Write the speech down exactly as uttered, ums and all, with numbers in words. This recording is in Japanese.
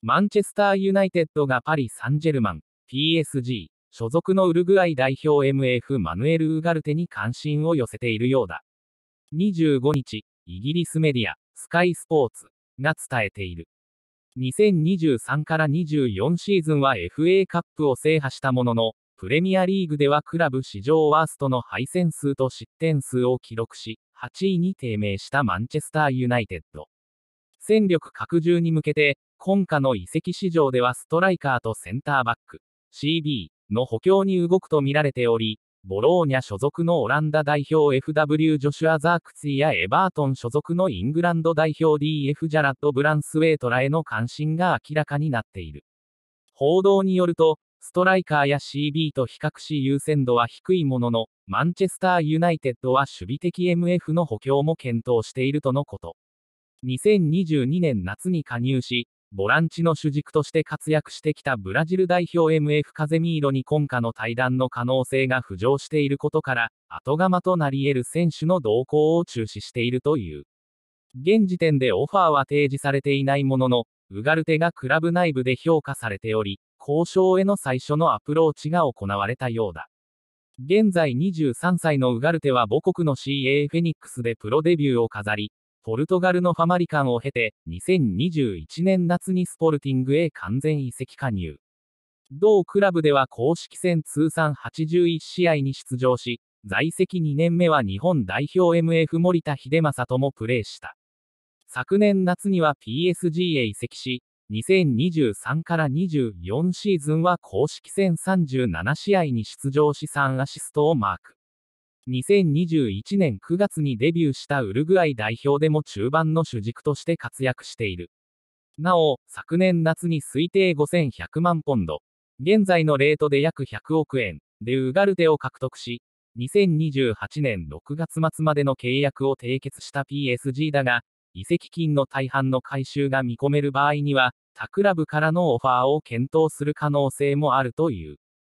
マンチェスターユナイテッドがパリ・サンジェルマン、ピーエスジー、所属のウルグアイ代表 エムエフ マヌエル・ウガルテに関心を寄せているようだ。にじゅうごにち、イギリスメディア、スカイスポーツが伝えている。にせんにじゅうさんからにじゅうよんシーズンは エフエー カップを制覇したものの、プレミアリーグではクラブ史上ワーストの敗戦数と失点数を記録し、はちいに低迷したマンチェスターユナイテッド。戦力拡充に向けて、今夏の移籍市場ではストライカーとセンターバック、シービー の補強に動くと見られており、ボローニャ所属のオランダ代表 エフダブリュー ジョシュア・ザークツィやエバートン所属のイングランド代表 ディーエフ ジャラッド・ブランスウェイトらへの関心が明らかになっている。報道によると、ストライカーや シービー と比較し優先度は低いものの、マンチェスターユナイテッドは守備的 エムエフ の補強も検討しているとのこと。にせんにじゅうにねん夏に加入し、ボランチの主軸として活躍してきたブラジル代表 エムエフ カゼミーロに今夏の退団の可能性が浮上していることから、後釜となり得る選手の動向を注視しているという。現時点でオファーは提示されていないものの、ウガルテがクラブ内部で評価されており、交渉への最初のアプローチが行われたようだ。現在にじゅうさんさいのウガルテは母国の シーエー フェニックスでプロデビューを飾り、ポルトガルのファマリカンを経て、にせんにじゅういちねん夏にスポルティングへ完全移籍加入。同クラブでは公式戦通算はちじゅういち試合に出場し、在籍にねんめは日本代表 エムエフ 森田秀正ともプレーした。昨年夏には ピーエスジー へ移籍し、にせんにじゅうさんからにじゅうよんシーズンは公式戦さんじゅうなな試合に出場しさんアシストをマーク。にせんにじゅういちねんくがつにデビューしたウルグアイ代表でも中盤の主軸として活躍している。なお、昨年夏に推定ごせんひゃくまんポンド、現在のレートで約ひゃくおくえんでウガルテを獲得し、にせんにじゅうはちねんろくがつ末までの契約を締結した ピーエスジー だが、移籍金の大半の回収が見込める場合には、他クラブからのオファーを検討する可能性もあるという。